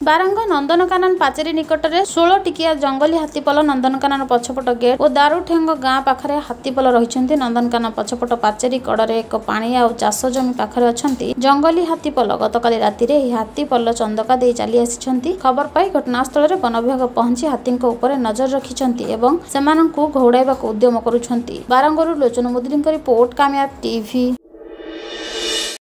बारंग नंदनकानन पाचेरी निकट में 16 टिकिया जंगली हाथीपल नंदनकानन पछपट गेट और दारुठेंग गाँ पाखरे हाथीपल रही। नंदनकानन पछपट पाचेरी कड़े एक पानी और चाष जमी पाखरे अच्छा जंगली हाथीपल गतकाली राति हाथीपल चंदका दे चली आसी। खबर पाई घटनास्थल में वन विभाग पहुंची हाथी नजर रखिंट घौड़ाइवा उद्यम करुंच। बारंगरू लोचन मुदली रिपोर्ट कामयाब टीवी।